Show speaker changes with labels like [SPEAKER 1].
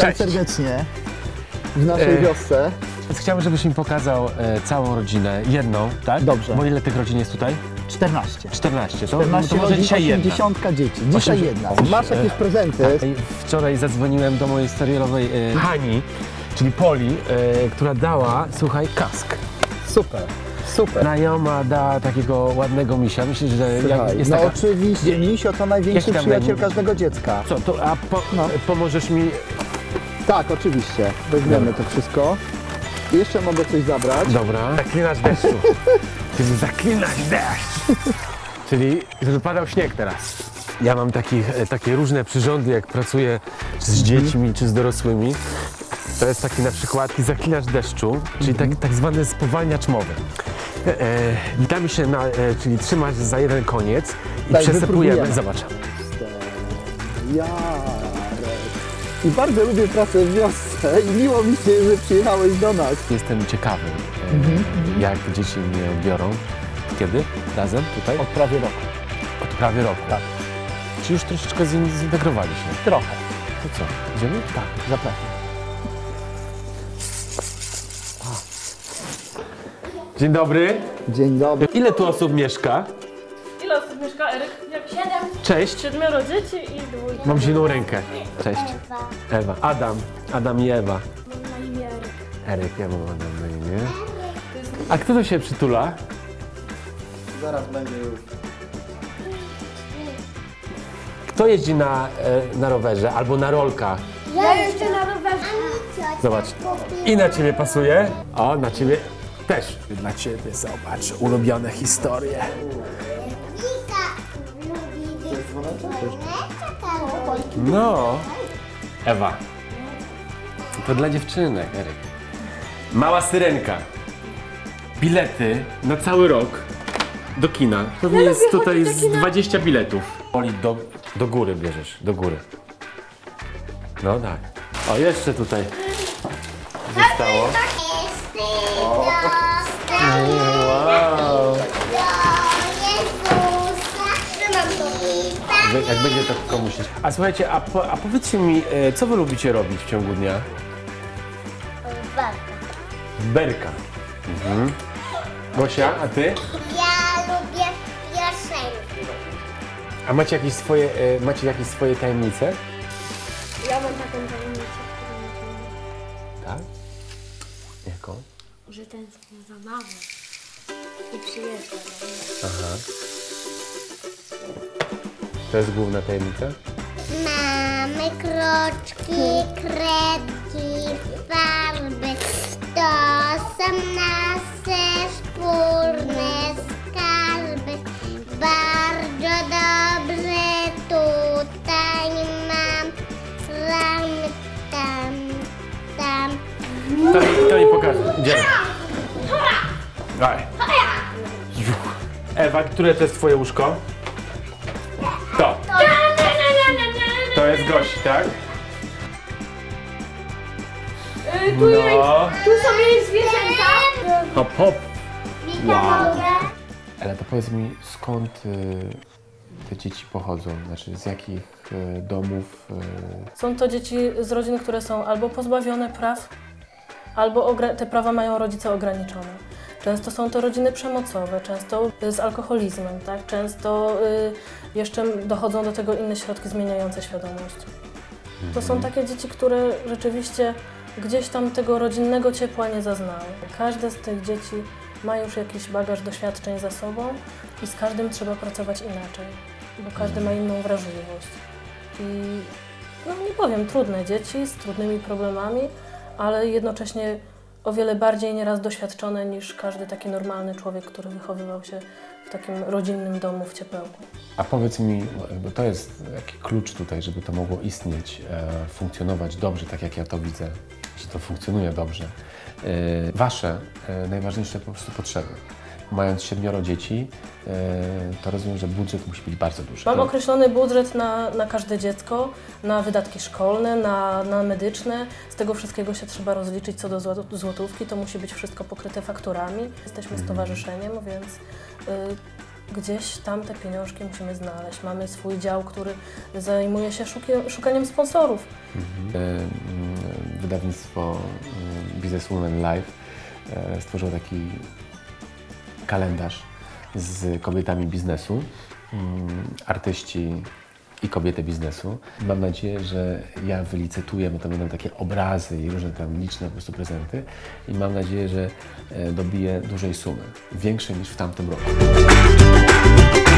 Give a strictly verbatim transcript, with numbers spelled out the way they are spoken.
[SPEAKER 1] Witam serdecznie w naszej wiosce.
[SPEAKER 2] Chciałbym, żebyś mi pokazał e, całą rodzinę, jedną, tak?
[SPEAKER 1] Dobrze.
[SPEAKER 2] Bo ile tych rodzin jest tutaj?
[SPEAKER 1] czternaście.
[SPEAKER 2] czternaście. To,
[SPEAKER 1] czternaście
[SPEAKER 2] to może
[SPEAKER 1] rodzin,
[SPEAKER 2] dzisiaj jedna.
[SPEAKER 1] osiemdziesiąt dzieci. Dzisiaj jedna. Masz jakieś prezenty?
[SPEAKER 2] Wczoraj zadzwoniłem do mojej serialowej e, Hani, czyli Poli, e, która dała, słuchaj, kask.
[SPEAKER 1] Super, super.
[SPEAKER 2] Znajoma da takiego ładnego misia. Myślisz, że
[SPEAKER 1] Słuchaj,
[SPEAKER 2] jak jest
[SPEAKER 1] no
[SPEAKER 2] taka...
[SPEAKER 1] oczywiście, misio to największy
[SPEAKER 2] Jaki tam
[SPEAKER 1] przyjaciel
[SPEAKER 2] będzie?
[SPEAKER 1] każdego dziecka.
[SPEAKER 2] Co, to, a po,
[SPEAKER 1] No.
[SPEAKER 2] pomożesz mi?
[SPEAKER 1] Tak, oczywiście. Weźmiemy to wszystko. Jeszcze mogę coś zabrać.
[SPEAKER 2] Dobra. Zaklinasz deszczu. Czyli zaklinasz deszcz. Czyli żeby padał śnieg teraz. Ja mam takich, e, takie różne przyrządy, jak pracuję czy z dziećmi, czy z dorosłymi. To jest taki na przykład zaklinasz deszczu, czyli tak, tak zwany spowalniacz mowy. E, e, witamy się, na, e, czyli trzymasz za jeden koniec i
[SPEAKER 1] Tak,
[SPEAKER 2] przesypujemy.
[SPEAKER 1] wypróbujemy.
[SPEAKER 2] Zobacz.
[SPEAKER 1] Jarek. I bardzo lubię pracę w wiosce i miło mi się, że przyjechałeś do nas.
[SPEAKER 2] Jestem ciekawy, e, jak dzieci mnie biorą. Kiedy? Razem tutaj?
[SPEAKER 1] Od prawie roku.
[SPEAKER 2] Od prawie roku.
[SPEAKER 1] Tak.
[SPEAKER 2] Czy już troszeczkę zin- zintegrowaliśmy?
[SPEAKER 1] Trochę.
[SPEAKER 2] To co, idziemy?
[SPEAKER 1] Tak, zapraszam.
[SPEAKER 2] Dzień dobry.
[SPEAKER 1] Dzień dobry.
[SPEAKER 2] Ile tu osób mieszka?
[SPEAKER 3] Ile osób mieszka, Eryk? Jak siedem?
[SPEAKER 2] Cześć.
[SPEAKER 3] Siedmioro dzieci i dwójka.
[SPEAKER 2] Mam zimną rękę. Cześć.
[SPEAKER 4] Ewa.
[SPEAKER 2] Ewa. Adam. Adam i Ewa.
[SPEAKER 3] Mam na imię Eryk.
[SPEAKER 2] Eryk, ja mam Adam na imię. A kto tu się przytula?
[SPEAKER 1] Zaraz będzie już.
[SPEAKER 2] Kto jeździ na, e, na rowerze albo na rolkach?
[SPEAKER 4] Ja jeszcze na rowerze.
[SPEAKER 2] Zobacz. I na ciebie pasuje? O, na ciebie też. Dla ciebie, zobacz, ulubione historie.
[SPEAKER 4] Wika lubi dzwoneczek.
[SPEAKER 2] No. Ewa. To dla dziewczynek, Eryk. Mała syrenka. Bilety na cały rok do kina. Pewnie
[SPEAKER 3] Ja
[SPEAKER 2] jest
[SPEAKER 3] lubię
[SPEAKER 2] tutaj
[SPEAKER 3] chodzić do
[SPEAKER 2] z
[SPEAKER 3] kina.
[SPEAKER 2] dwadzieścia biletów. Oli, do, do góry bierzesz, do góry. No tak. O, jeszcze tutaj zostało. Wow. Jak będzie to komuś. A słuchajcie, a, po, a powiedzcie mi, e, co wy lubicie robić w ciągu dnia? Berka. Mhm. Gosia, a ty?
[SPEAKER 4] Ja lubię piosenki.
[SPEAKER 2] A macie jakieś swoje, e, macie jakieś swoje tajemnice?
[SPEAKER 3] Ja mam taką tajemnicę, którą nie wiem,
[SPEAKER 2] Tak? Jaką?
[SPEAKER 3] że tęsknię za mamą i przyjeżdża do mnie.
[SPEAKER 2] Aha. To jest główna tajemnica?
[SPEAKER 4] Mamy kroczki, kredki, farby. To są nasze wspólne skarby. Bardzo dobrze tutaj mam ramy tam, tam.
[SPEAKER 2] To, mi- to mi pokaże. Idziemy. Dawaj. Ewa, które to jest twoje łóżko? To. To jest Gosi, tak?
[SPEAKER 3] Yy, tu, jej,
[SPEAKER 2] No.
[SPEAKER 3] tu są jej zwierzęta.
[SPEAKER 2] Hop, hop.
[SPEAKER 4] Wika mogę?
[SPEAKER 2] Ale to powiedz mi, skąd y, te dzieci pochodzą? Znaczy, z jakich y, domów? Y...
[SPEAKER 3] Są to dzieci z rodzin, które są albo pozbawione praw, albo ogra- te prawa mają rodzice ograniczone. Często są to rodziny przemocowe, często z alkoholizmem, tak? Często y, jeszcze dochodzą do tego inne środki zmieniające świadomość. To są takie dzieci, które rzeczywiście gdzieś tam tego rodzinnego ciepła nie zaznały. Każde z tych dzieci ma już jakiś bagaż doświadczeń za sobą i z każdym trzeba pracować inaczej, bo każdy ma inną wrażliwość. I no nie powiem, trudne dzieci z trudnymi problemami, ale jednocześnie o wiele bardziej nieraz doświadczone niż każdy taki normalny człowiek, który wychowywał się w takim rodzinnym domu w ciepełku.
[SPEAKER 2] A powiedz mi, bo to jest taki klucz tutaj, żeby to mogło istnieć, e, funkcjonować dobrze, tak jak ja to widzę, że to funkcjonuje dobrze. E, wasze e, najważniejsze po prostu potrzeby. Mając siedmioro dzieci, e, to rozumiem, że budżet musi być bardzo duży.
[SPEAKER 3] Mam
[SPEAKER 2] To-
[SPEAKER 3] określony budżet na, na każde dziecko, na wydatki szkolne, na, na medyczne. Z tego wszystkiego się trzeba rozliczyć co do zło- złotówki. To musi być wszystko pokryte fakturami. Jesteśmy stowarzyszeniem, więc y, Gdzieś tam te pieniążki musimy znaleźć. Mamy swój dział, który zajmuje się szuki- szukaniem sponsorów.
[SPEAKER 2] Mhm. Wydawnictwo Businesswoman Live stworzyło taki kalendarz z kobietami biznesu, artyści i kobiety biznesu. Mam nadzieję, że ja wylicytuję, bo to będą takie obrazy i różne tam liczne po prostu prezenty i mam nadzieję, że dobiję dużej sumy, większej niż w tamtym roku.